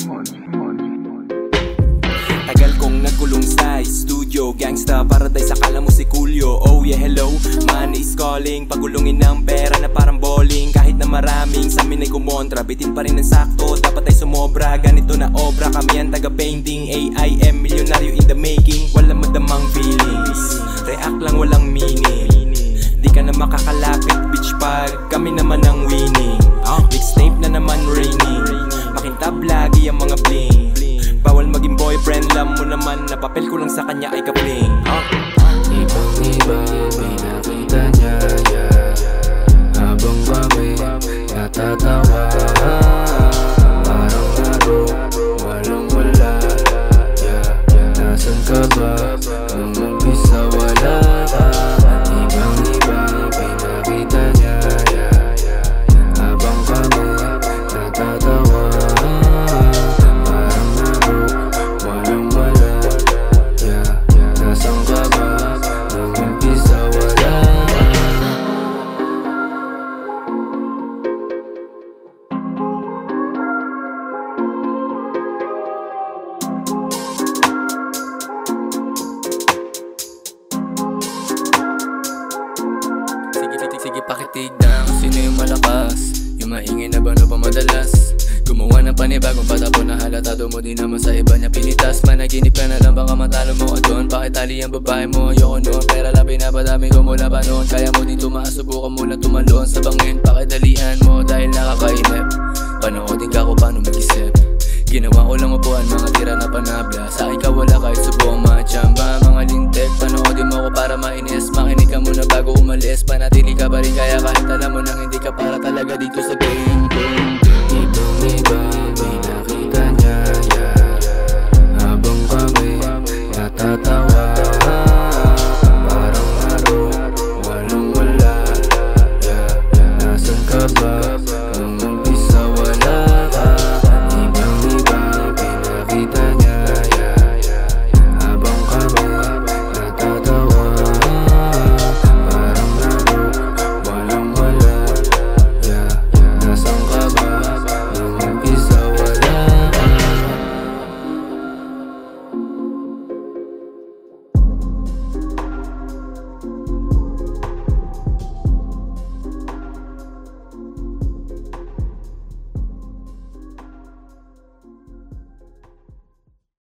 Tagal kong nagkulong sa studio, gangsta paradise, akala mo si Coolio. Oh yeah, hello, money is calling. Pagulungin ng pera na parang bowling. Kahit na maraming sa amin ay kumontra, bitin pa rin ng sakto, dapat ay sumobra. Ganito na obra, kami ang taga-painting. AIM, milyonaryo in the making. Walang madamang feelings, react lang walang meaning. Di ka na makakalapit bitch pag kami naman ang winning. Mixtape na naman raining, makintab lagi ang mga bling. Bawal maging boyfriend, alam mo naman na papel ko lang sa kanya ay kapling. Ibang-iba pinakita niya, yeah. Habang kami natatawa, parang laro, walang-wala, yeah. Nasaan ka ba? Nung umpisa wala ka. Ibang-iba pinakita niya, yeah. Habang kami natatawa, parang laro, walang-wala, yeah. Nasaan ka ba? Nung umpisa wala ka. Sige pakitignan kung sino yung malakas, yung maingay na bano pa madalas. Gumawa ng panibagong patapon na halatado mo din naman sa iba niya pinitas. Managinip ka na lang baka matalo mo ka doon. Pakitali ang babae mo, ayoko noon. Pera lang pinapadami ko mula pa noon. Kaya mo din tumaas, subukan mo lang tumalon. Sa bangin, pakidalian mo dahil nakakainip. Panoodin ka ko paano mag-isip. Ginawa ko lang upuan, mga tira na panabla. Sa akin ka wala kahit subukang machamba. Mga lintek, panoodin mo ko para mainis. Makinig ka muna bago umalis. Panatili ka pa rin kaya kahit alam mo nang hindi ka para talaga dito sa game. Ibang-iba